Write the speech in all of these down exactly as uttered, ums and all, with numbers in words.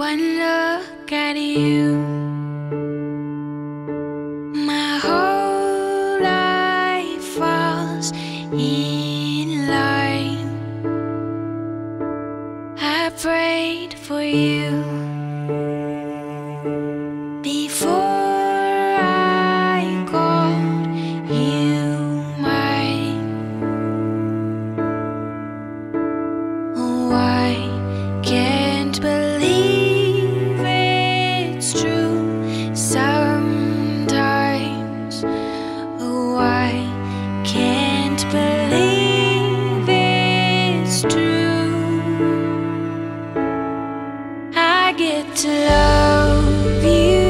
One look at you, my whole life falls in line. I prayed for you before I called you mine. Oh, I can't believe it's true sometimes. Oh, I can't believe it's true. I get to love you.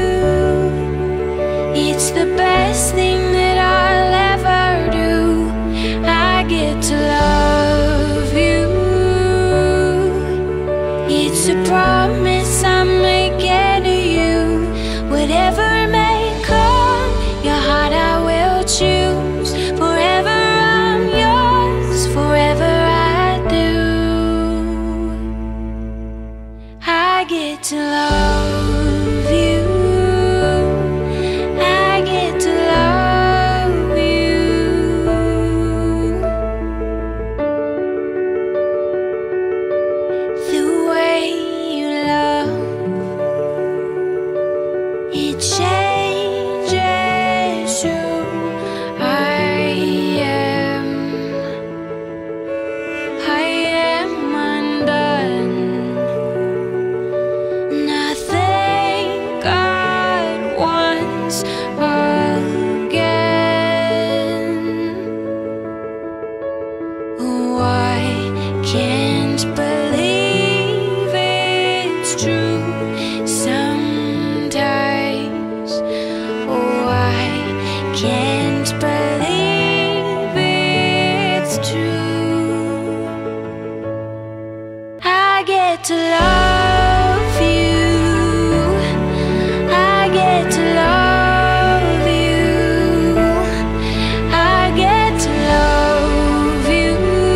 It's the best thing that I'll ever do. I get to love you. It's a promise I'm making to you. Whatever may come, your heart I will choose. Forever I'm yours, forever I do. I get to love you. I get to love you. The way you love, it changes who I am. I am undone. Nothing God wants again. Oh, I can't believe it's true sometimes. Oh, I can't believe it's true. I get to love you. I get to love you. I get to love you.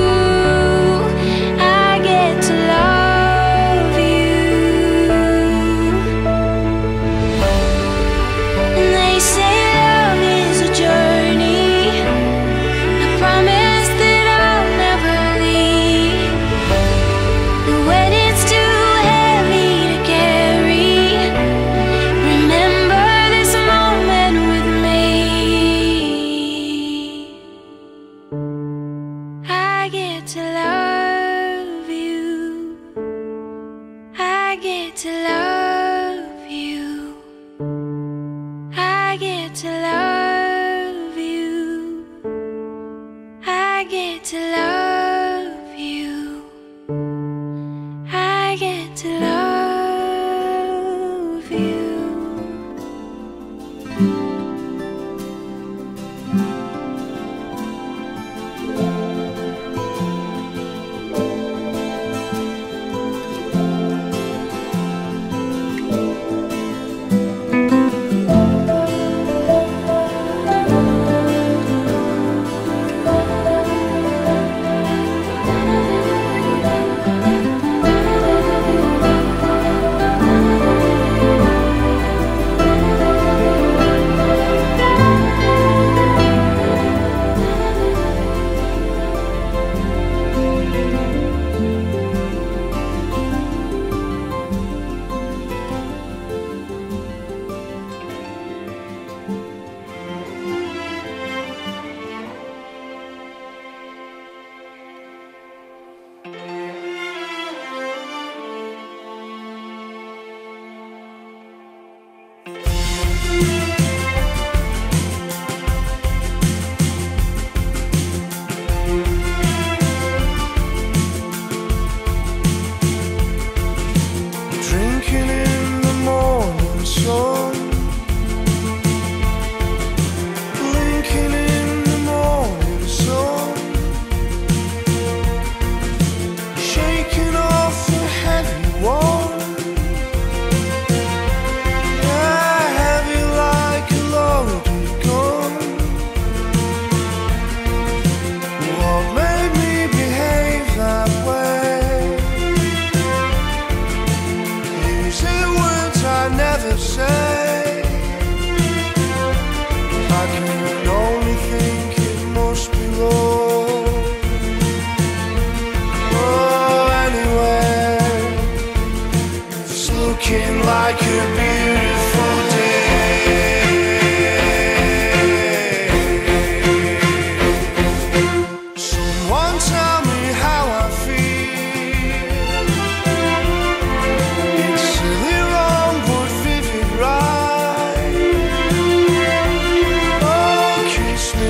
I get to love you. And they say love is a journey, a promise that I'll never leave. But when it's too heavy to carry, remember this moment with me. I get to love you. I get to love you. I get to love you. I get to love you. I get to love you.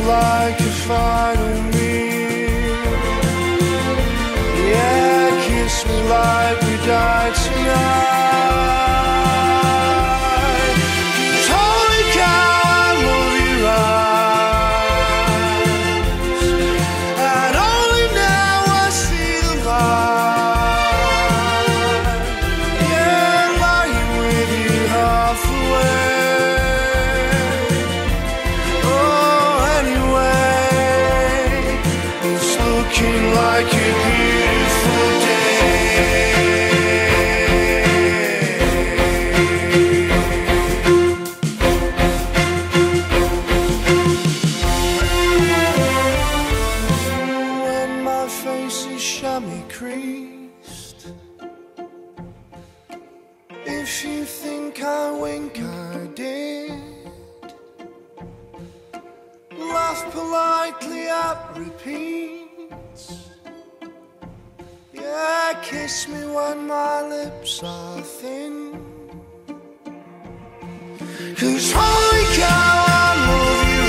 like a final meal. Yeah, kiss me like we died tonight. 'Cause holy cow, I love your eyes, and only now I see the light. Yeah, lying with you half away. Looking like a beautiful day. When my face is chamois creased, if you think I wink, I did. Laugh politely at repeat. Yeah, kiss me when my lips are thin. 'Cause holy cow, I love your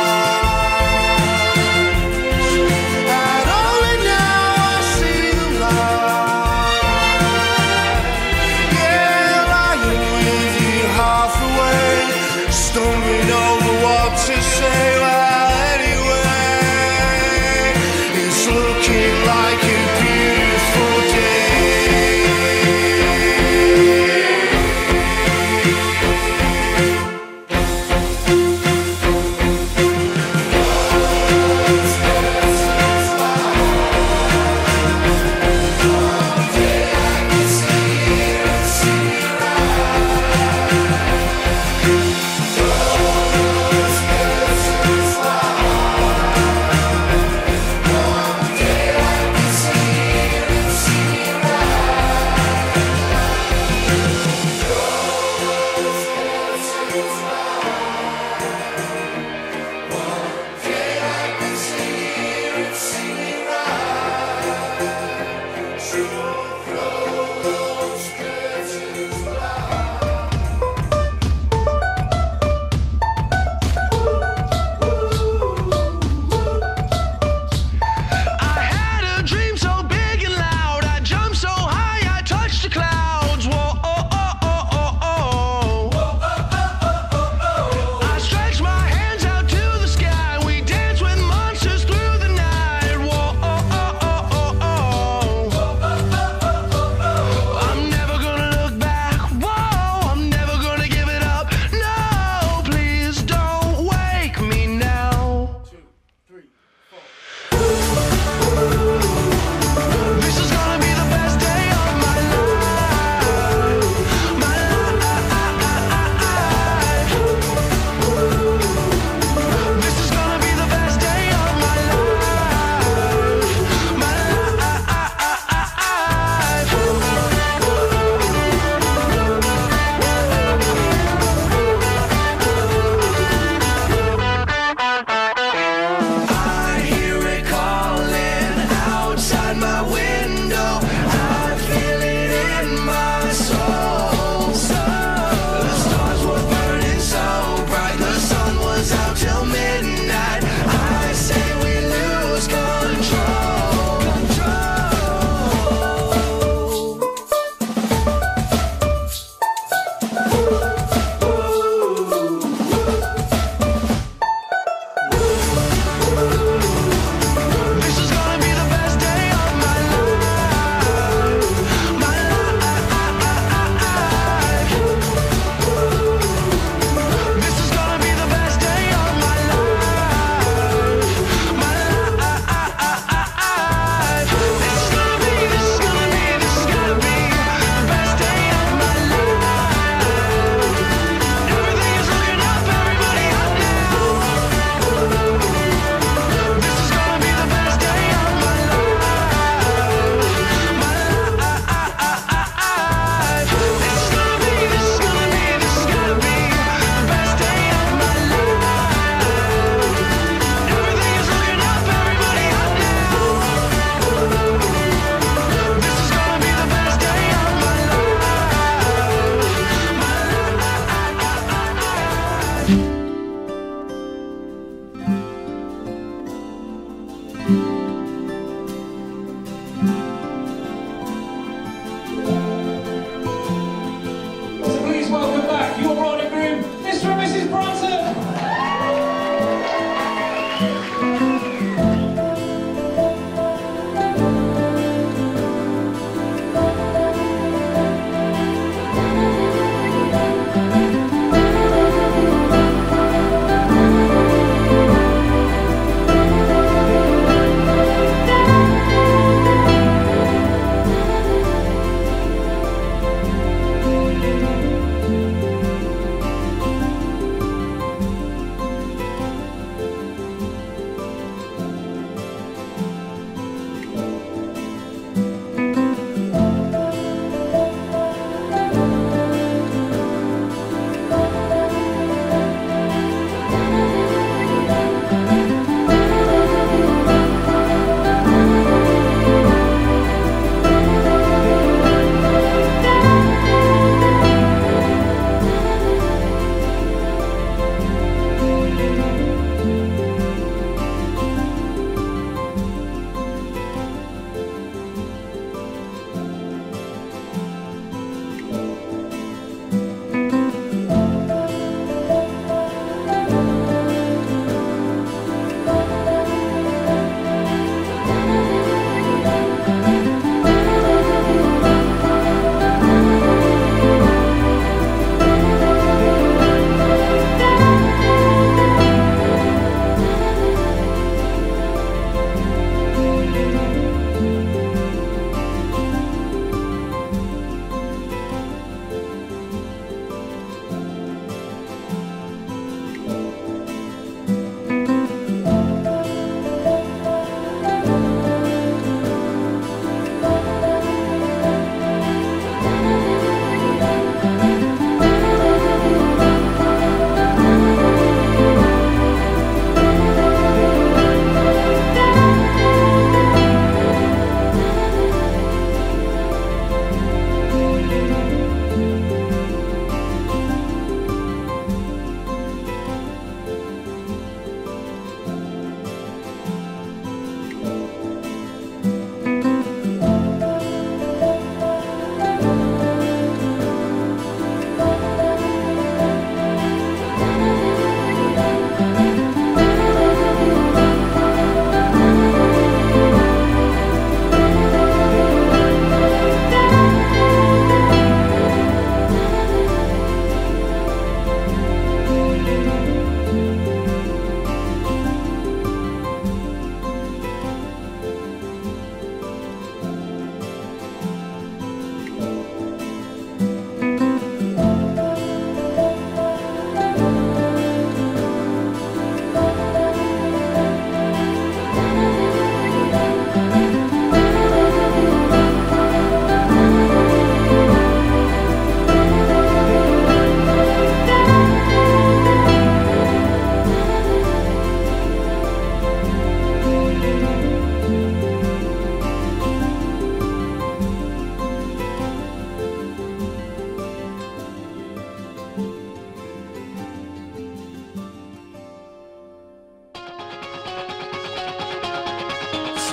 eyes, and only now I see the light. Yeah, lying with you half away, stumbling over what to say. Well, anyway, it's looking like a beautiful day.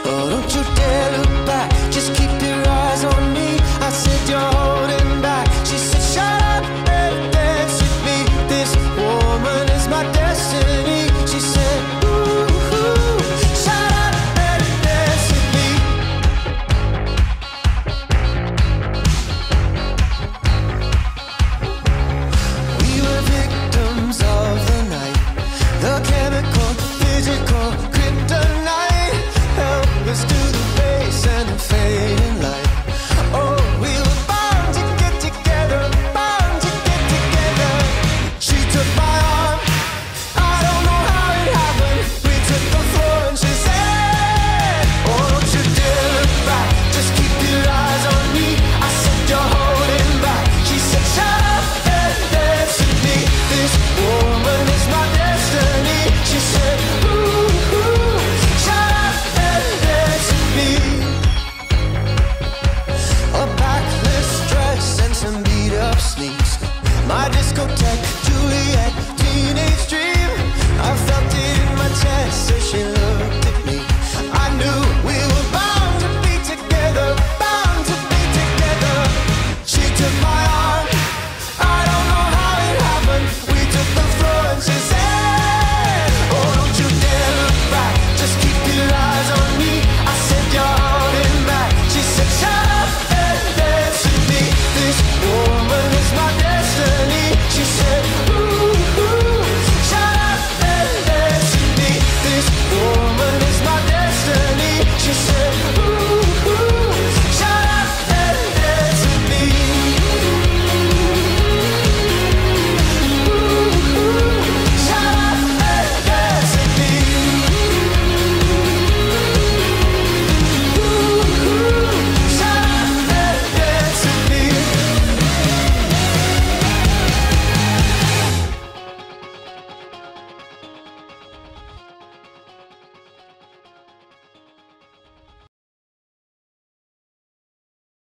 Oh, don't you dare look